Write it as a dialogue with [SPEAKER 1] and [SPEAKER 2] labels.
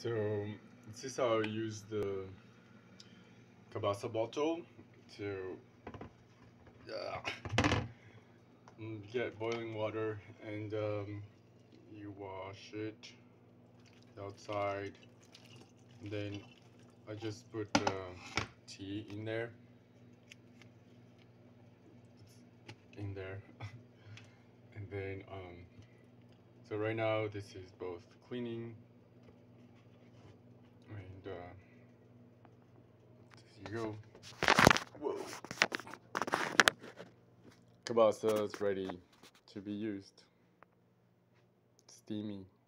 [SPEAKER 1] So this is how I use the Kabaza bottle to get boiling water, and you wash it outside. And then I just put tea in there, and then so right now this is both cleaning and there you go. Whoa. Kabaza is ready to be used. Steamy.